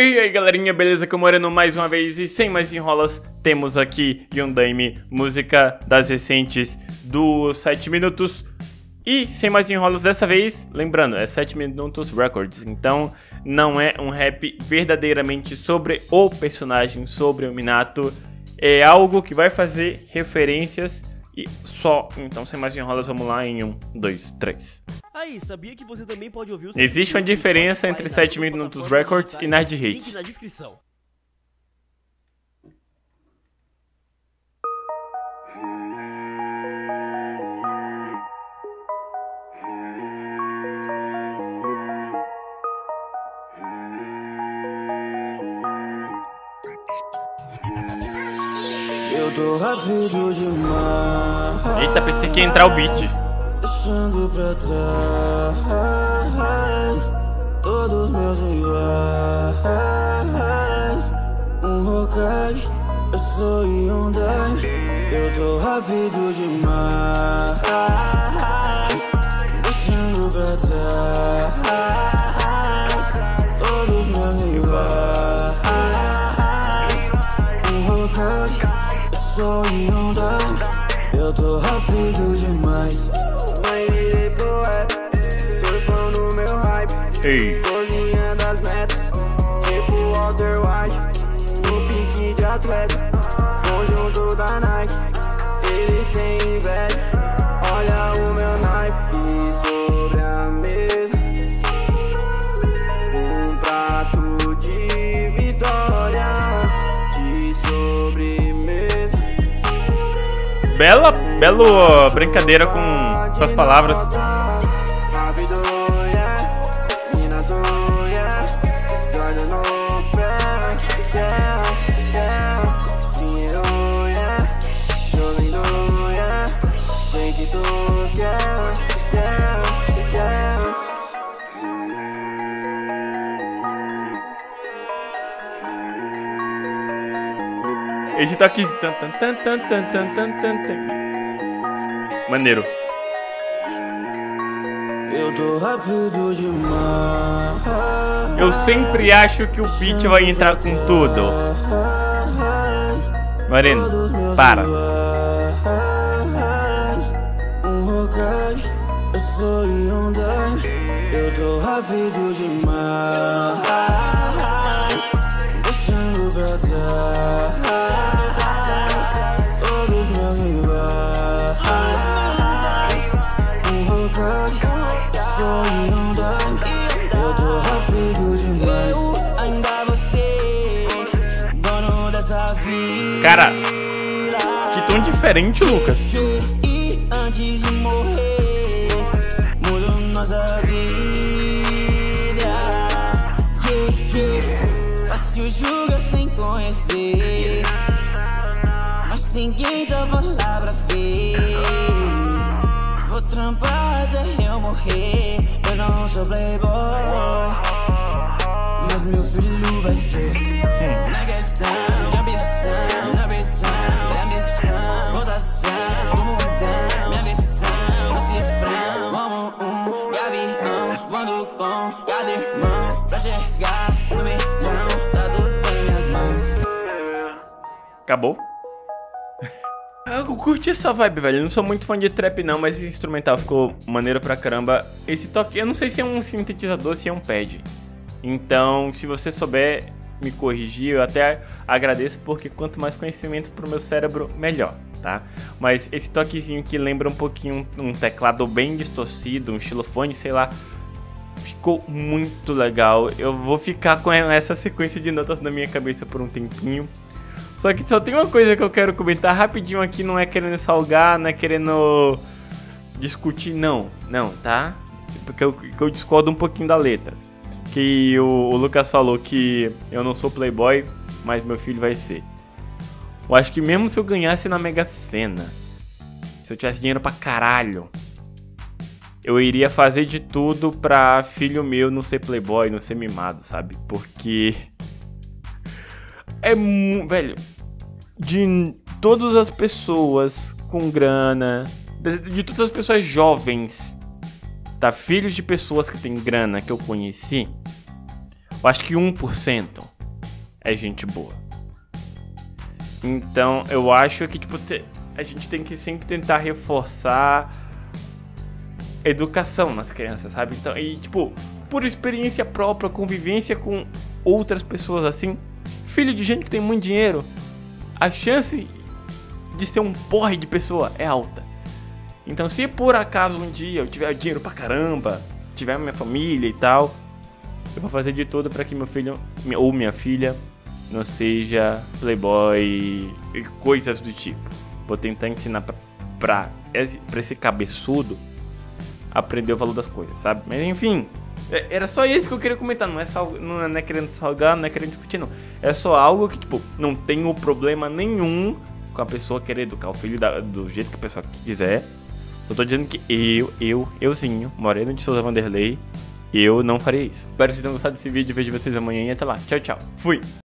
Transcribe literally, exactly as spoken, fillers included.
E aí galerinha, beleza? Que eu morando mais uma vez e sem mais enrolas, temos aqui Yondaime, música das recentes dos sete minutos. E sem mais enrolas dessa vez, lembrando, é sete minutos records, então não é um rap verdadeiramente sobre o personagem, sobre o Minato. É algo que vai fazer referências e só. Então sem mais enrolas, vamos lá em um, dois, três. Aí, sabia que você também pode ouvir os Existe uma diferença entre sete minutos records e Nerd Link Hits. na descrição. Eu tô rápido demais. Eita, pensei que ia entrar o beat. Deixando pra trás todos meus rivais. Um Hokage, eu sou Yondaime. Eu tô rápido demais. Deixando pra trás todos meus rivais. Um Hokage, eu sou Yondaime. Eu tô rápido demais. Virei poeta, surfando no meu hype. Ei. Cozinhando as metas, tipo Walter White. No pique de atleta, conjunto da Nike. Eles têm inveja, olha o meu naipe. E sobre a mesa, um prato de vitórias, de sobremesa. Bela, bela brincadeira com, com as palavras. Esse toque tan, tan, tan, tan, tan, tan, tan, tan. Maneiro. Eu tô rápido demais. Eu sempre acho que o beat vai entrar com tudo. Moreno, para. Um Hokage, eu sou Yondaime. Eu tô rápido demais. Deixando pra trás todos meus rivais. Um Hokage, eu sou Yondaime. Eu tô rápido demais. Ainda você, dono dessa vida. Cara, que tom diferente, Lucas. E antes de morrer, mudo nossa vida. Yeah, yeah. Fácil julga sem conhecer, mas ninguém tava lá pra ver. Vou trampar até eu morrer. Eu não sou playboy, mas meu filho vai ser. Na questão, minha ambição, na ambição, minha ambição, votação, do mundão, minha ambição, no cifrão. Vamos um gavião, voando com cada irmão, pra chegar no milhão, tá tudo em minhas mãos. Acabou. Eu curti essa vibe, velho. Eu não sou muito fã de trap não, mas esse instrumental ficou maneiro pra caramba. Esse toque, eu não sei se é um sintetizador, se é um pad. Então, se você souber me corrigir, eu até agradeço, porque quanto mais conhecimento pro meu cérebro, melhor, tá? Mas esse toquezinho que lembra um pouquinho um teclado bem distorcido, um xilofone, sei lá, ficou muito legal. Eu vou ficar com essa sequência de notas na minha cabeça por um tempinho. Só que só tem uma coisa que eu quero comentar rapidinho aqui, não é querendo salgar, não é querendo discutir, não, não, tá? Porque eu, eu discordo um pouquinho da letra. Que o, o Lucas falou que eu não sou playboy, mas meu filho vai ser. Eu acho que mesmo se eu ganhasse na Mega Sena, se eu tivesse dinheiro pra caralho, eu iria fazer de tudo pra filho meu não ser playboy, não ser mimado, sabe? Porque é muito... Velho, de todas as pessoas com grana, de, de todas as pessoas jovens, tá? Filhos de pessoas que têm grana que eu conheci, eu acho que um por cento é gente boa. Então, eu acho que, tipo, a gente tem que sempre tentar reforçar educação nas crianças, sabe? Então, e, tipo, por experiência própria, convivência com outras pessoas assim, filho de gente que tem muito dinheiro, a chance de ser um porre de pessoa é alta. Então, se por acaso um dia eu tiver dinheiro pra caramba, tiver minha família e tal, eu vou fazer de tudo pra que meu filho ou minha filha não seja playboy e coisas do tipo. Vou tentar ensinar pra, pra, pra esse cabeçudo aprender o valor das coisas, sabe? Mas enfim, era só isso que eu queria comentar. Não é, sal, não é querendo salgar, não é querendo discutir, não. É só algo que, tipo, não tenho problema nenhum com a pessoa querer educar o filho da, do jeito que a pessoa quiser. Só tô dizendo que eu, eu, euzinho, Moreno de Souza Vanderlei, eu não faria isso. Espero que vocês tenham gostado desse vídeo. Vejo vocês amanhã e até lá. Tchau, tchau. Fui!